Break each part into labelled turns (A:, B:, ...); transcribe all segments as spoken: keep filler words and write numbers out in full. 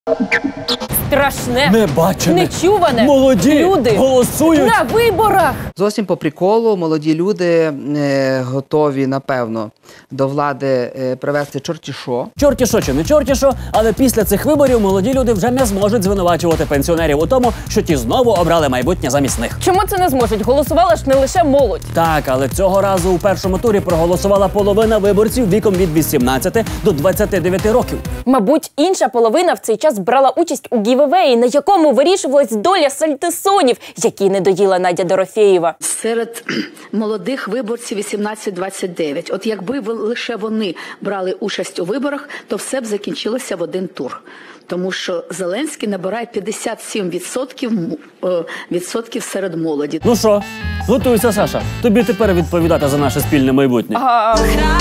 A: Страшне,
B: небачене,
A: нечуване.
B: Молоді
A: люди
B: голосують
A: на виборах.
C: Зовсім по приколу молоді люди е, готові, напевно, до влади е, привести чорті що.
B: Чорті що чи не чорті що, але після цих виборів молоді люди вже не зможуть звинувачувати пенсіонерів у тому, що ті знову обрали майбутнє замість них.
A: Чому це не зможуть? Голосувала ж не лише молодь.
B: Так, але цього разу у першому турі проголосувала половина виборців віком від вісімнадцяти до двадцяти дев'яти років.
A: Мабуть, інша половина в цей час брала участь у гівевеї, на якому вирішувалась доля сальтисонів, які не доїла Надя Дорофєєва.
D: Серед молодих виборців вісімнадцять двадцять дев'ять. От якби лише вони брали участь у виборах, то все б закінчилося в один тур. Тому що Зеленський набирає п'ятдесят сім відсотків, відсотків серед молоді.
B: Ну що, готуйся, Саша. Тобі тепер відповідати за наше спільне майбутнє.
A: А...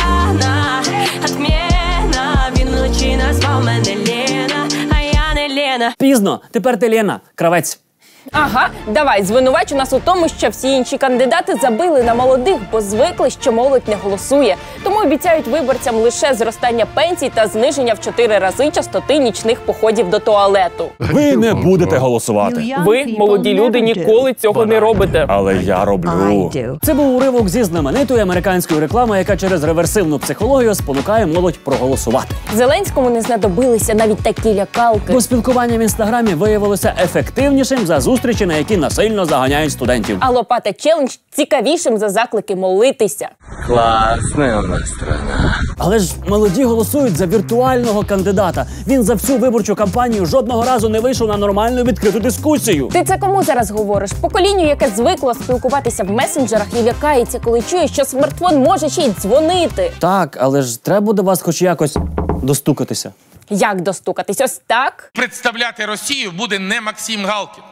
B: Пізно, тепер ти Лена, кравець.
A: Ага, давай, звинувач у нас у тому, що всі інші кандидати забили на молодих, бо звикли, що молодь не голосує. Тому обіцяють виборцям лише зростання пенсій та зниження в чотири рази частоти нічних походів до туалету.
B: Ви не будете голосувати.
A: Ви, молоді люди, ніколи цього не робите.
B: Але я роблю. Це був уривок зі знаменитої американської реклами, яка через реверсивну психологію спонукає молодь проголосувати.
A: Зеленському не знадобилися навіть такі лякалки.
B: Бо спілкування в інстаграмі виявилося ефективнішим за зустрічі, на які насильно заганяють студентів.
A: А лопата челендж цікавішим за заклики молитися.
E: Класна у нас страна.
B: Але ж молоді голосують за віртуального кандидата. Він за всю виборчу кампанію жодного разу не вийшов на нормальну відкриту дискусію.
A: Ти це кому зараз говориш? Поколінню, яке звикло спілкуватися в месенджерах і лякається, коли чує, що смартфон може ще й дзвонити.
B: Так, але ж треба до вас хоч якось достукатися.
A: Як достукатись? Ось так?
F: Представляти Росію буде не Максим Галкін.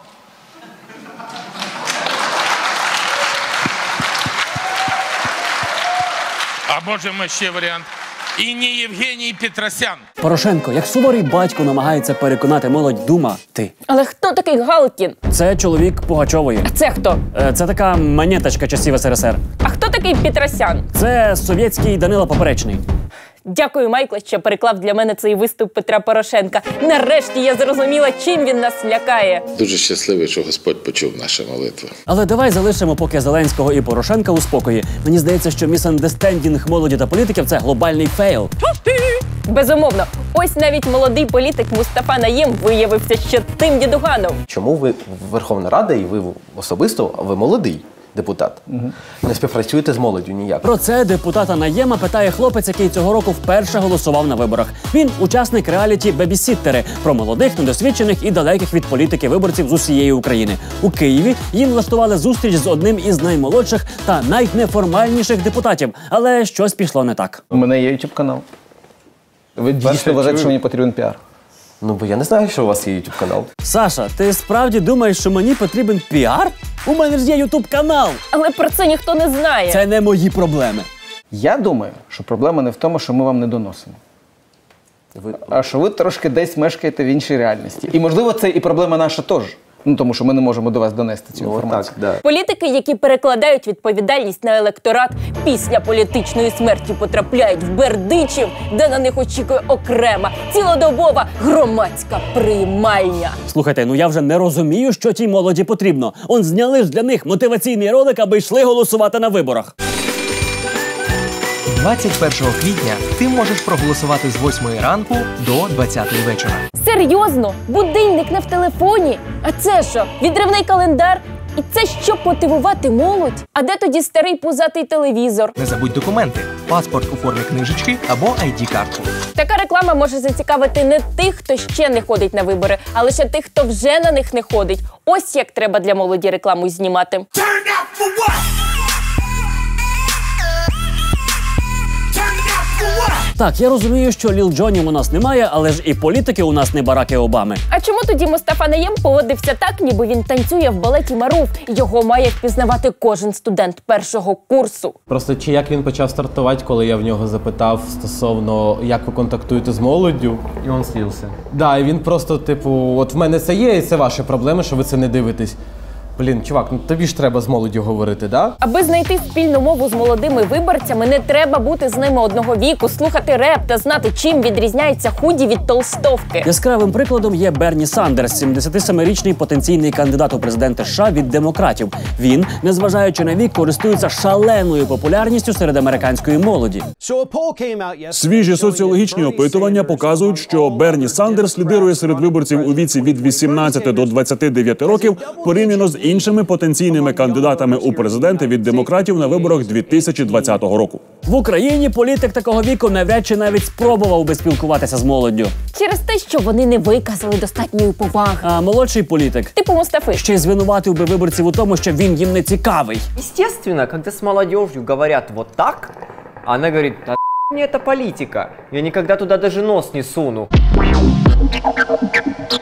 F: А можемо ще варіант. І не Євгеній Петросян.
B: Порошенко, як суворий батько, намагається переконати молодь думати.
A: Але хто такий Галкін?
B: Це чоловік Пугачової.
A: А це хто?
B: Е, Це така монеточка часів ес ер ес ер.
A: А хто такий Петросян?
B: Це совєтський Данило Поперечний.
A: Дякую, Майкле, що переклав для мене цей виступ Петра Порошенка. Нарешті я зрозуміла, чим він нас лякає.
G: Дуже щасливий, що Господь почув наші молитви.
B: Але давай залишимо поки Зеленського і Порошенка у спокої. Мені здається, що місандестендінг молоді та політиків – це глобальний фейл.
A: Безумовно. Ось навіть молодий політик Мустафа Наєм виявився ще тим дідуганом.
E: Чому ви Верховна Рада і ви особисто, ви молодий депутат, угу. не співпрацюєте з молоддю ніяк?
B: Про це депутата Наєма питає хлопець, який цього року вперше голосував на виборах. Він учасник реаліті «Бебісіттери» про молодих, недосвідчених і далеких від політики виборців з усієї України. У Києві їм влаштували зустріч з одним із наймолодших та найнеформальніших депутатів. Але щось пішло не так.
H: У мене є ютуб канал. Ви дійсно вважаєте, що мені потрібен піар?
E: Ну, бо я не знаю, що у вас є ютуб канал.
B: Саша, ти справді думаєш, що мені потрібен піар? У мене ж є ютуб канал.
A: Але про це ніхто не знає.
B: Це не мої проблеми.
H: Я думаю, що проблема не в тому, що ми вам не доносимо. Ви... А що ви трошки десь мешкаєте в іншій реальності. І, можливо, це і проблема наша теж. Ну, тому що ми не можемо до вас донести цю
E: ну,
H: інформацію.
E: Так, да.
A: Політики, які перекладають відповідальність на електорат, після політичної смерті потрапляють в Бердичів, де на них очікує окрема, цілодобова громадська приймальня.
B: Слухайте, ну я вже не розумію, що тій молоді потрібно. Он зняли ж для них мотиваційний ролик, аби йшли голосувати на виборах.
I: двадцять першого квітня ти можеш проголосувати з восьмої ранку до двадцятої вечора.
A: Серйозно? Будильник не в телефоні? А це що, відривний календар? І це щоб мотивувати молодь? А де тоді старий пузатий телевізор?
I: Не забудь документи. Паспорт у формі книжечки або ай ді-картку.
A: Така реклама може зацікавити не тих, хто ще не ходить на вибори, а лише тих, хто вже на них не ходить. Ось як треба для молоді рекламу знімати.
B: Так, я розумію, що Ліл Джонів у нас немає, але ж і політики у нас не Бараки Обами.
A: А чому тоді Мустафа Наєм поводився так, ніби він танцює в балеті Маруф? Його має впізнавати кожен студент першого курсу.
J: Просто чи як він почав стартувати, коли я в нього запитав стосовно, як ви контактуєте з молоддю.
K: І він слівся.
J: Да, і він просто, типу, от в мене це є, і це ваші проблеми, що ви це не дивитесь. Блін, чувак, ну тобі ж треба з молоддю говорити, да?
A: Аби знайти спільну мову з молодими виборцями, не треба бути з ними одного віку, слухати реп та знати, чим відрізняється худі від толстовки.
B: Яскравим прикладом є Берні Сандерс, сімдесятисемирічний потенційний кандидат у президенти США від демократів. Він, незважаючи на вік, користується шаленою популярністю серед американської молоді.
K: Свіжі соціологічні опитування показують, що Берні Сандерс лідирує серед виборців у віці від вісімнадцяти до двадцяти дев'яти років порівняно з іншими потенційними кандидатами у президенти від демократів на виборах дві тисячі двадцятого року.
B: В Україні політик такого віку навряд чи навіть спробував би спілкуватися з молоддю.
A: Через те, що вони не виказали достатньої поваги.
B: А молодший політик,
A: типу Мустафи,
B: ще й звинуватив би виборців у тому, що він їм не цікавий.
L: Естественно, когда с молодежью говорят вот так, она говорит: «А мне это политика, я никогда туда даже нос не суну».